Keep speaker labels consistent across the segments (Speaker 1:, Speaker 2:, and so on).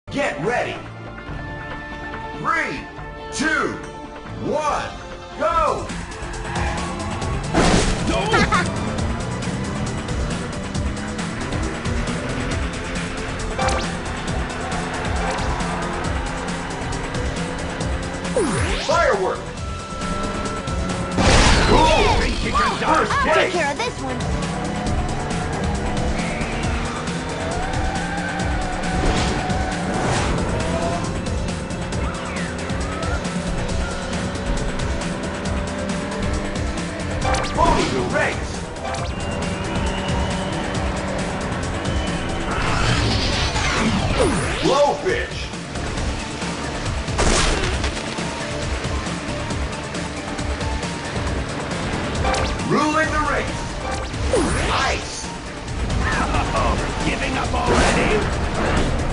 Speaker 1: Get ready. 3, 2, 1, go! Firework! Cool! First
Speaker 2: I'll take
Speaker 1: place!
Speaker 2: care of this one.
Speaker 1: Owning the race! Blowfish! Ruling the race! Ice!
Speaker 3: Oh, giving up already?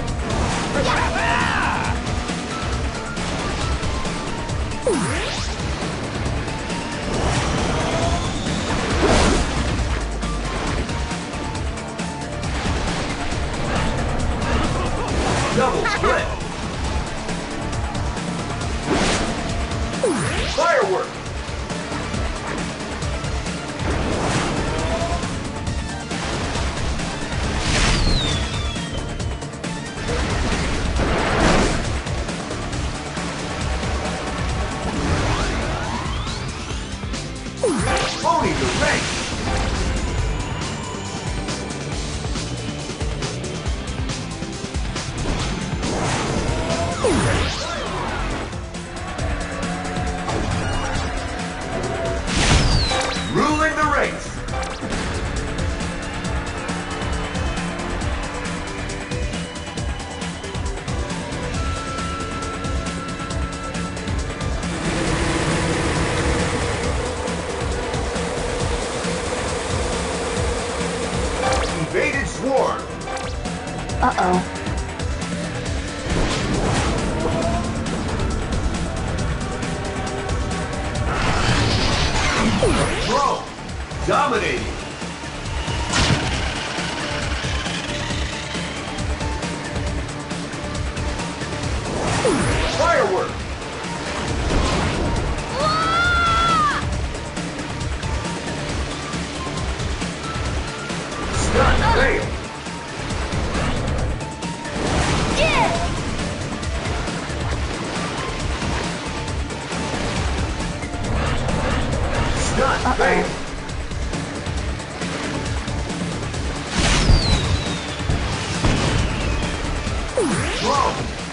Speaker 1: Double flip! Firework! Owning the race! Ruling the race! Invaded swarm!
Speaker 2: Uh-oh.
Speaker 1: Drone! Dominating! Firework! Stunt fail! Stunt fail! Drone!